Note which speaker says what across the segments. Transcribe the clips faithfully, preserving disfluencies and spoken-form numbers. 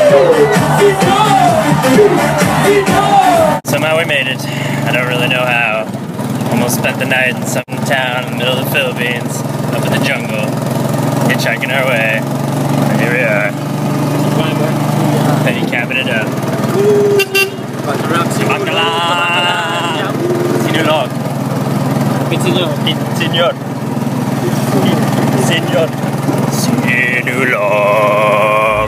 Speaker 1: Somehow we made it. I don't really know how. Almost spent the night in some town in the middle of the Philippines, up in the jungle, hitchhiking our way. And here we are. Penny capping it up. Bacala! Sinulog.
Speaker 2: Senyor.
Speaker 1: Senyor. Senyor. Sinulog.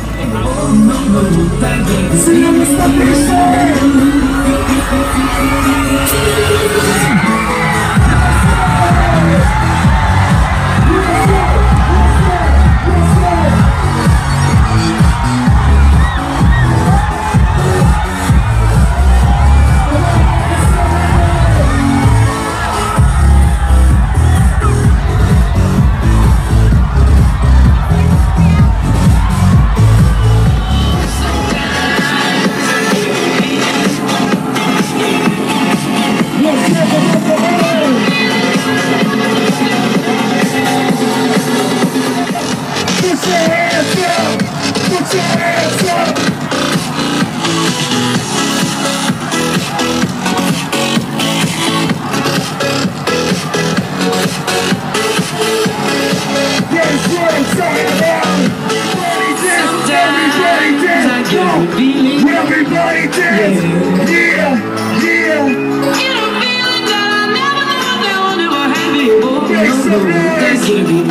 Speaker 3: Everybody dance! Yeah! Yeah! Make some noise!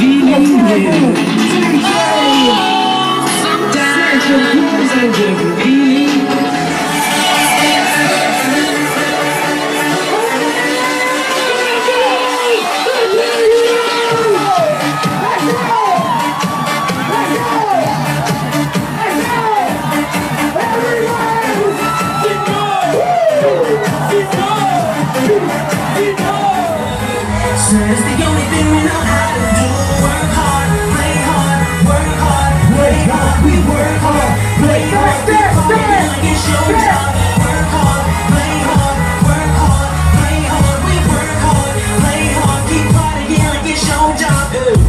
Speaker 4: It's the only thing we know how to do. Work hard, play hard, work hard, play hard. We work hard, play hard, keep partying like it's your job. Work hard, play hard, work hard, play hard. We work hard, play hard, keep partying like it's your job.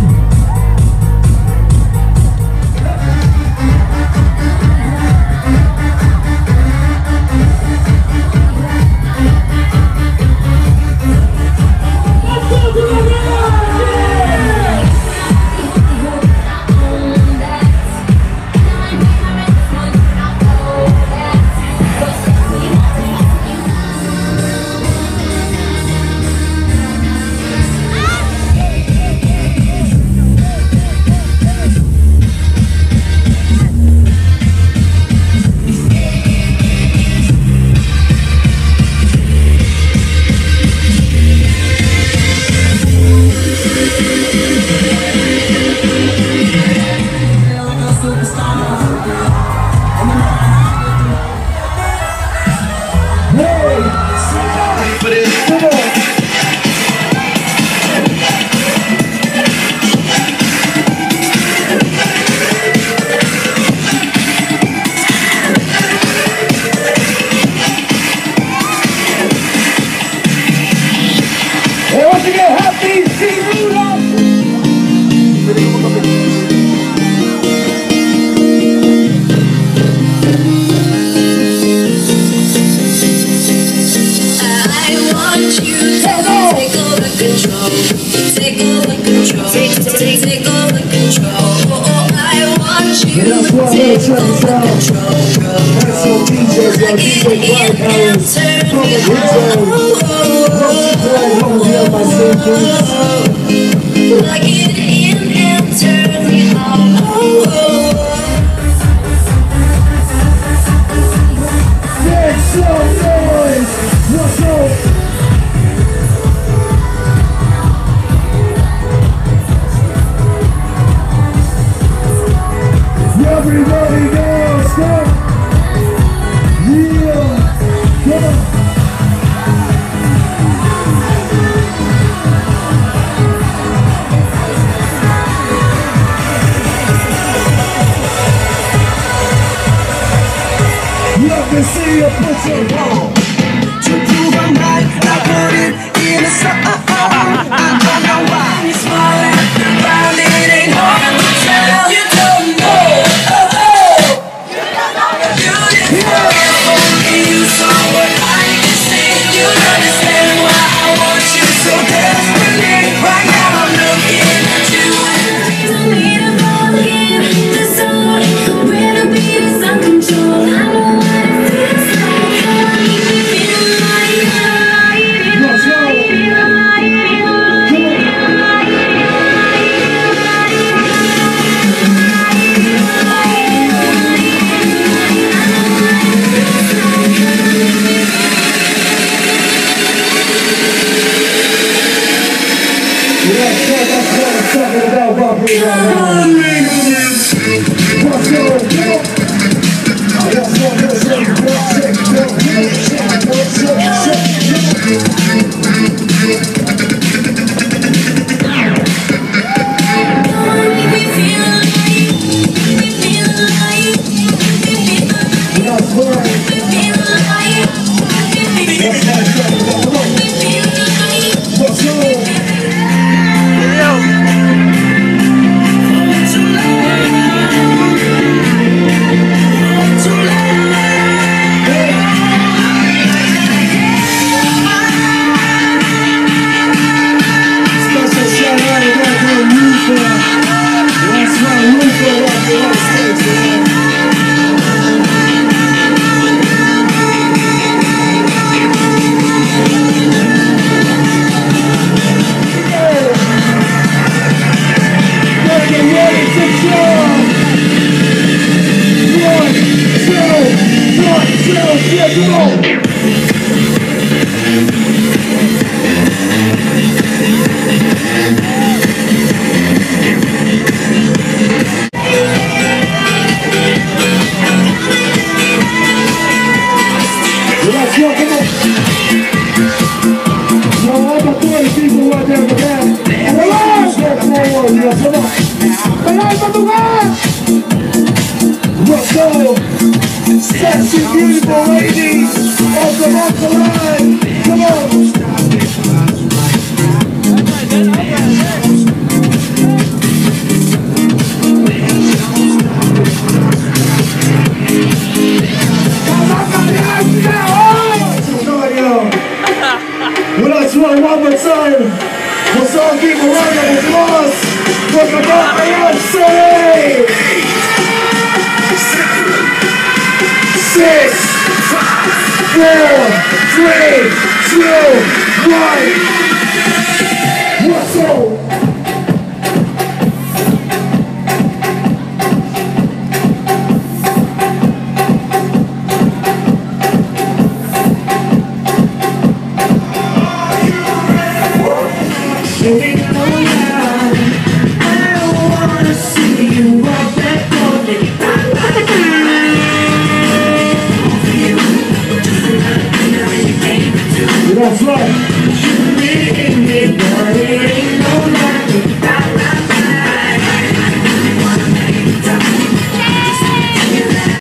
Speaker 3: Everybody dance, stop! Yeah! Come on! Love to see you put your ball. To prove I'm right, I put it in a song. I don't know why you're smiling, but it ain't hard to tell. You don't know. Oh, oh. Sexy, beautiful ladies of the month line. Come on. Well, I try one more time. Let's all give a round of applause for the Batman City. Six, four, three, two, one.